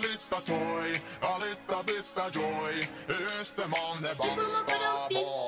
lite toy, a lite joy. Österman är basta boy.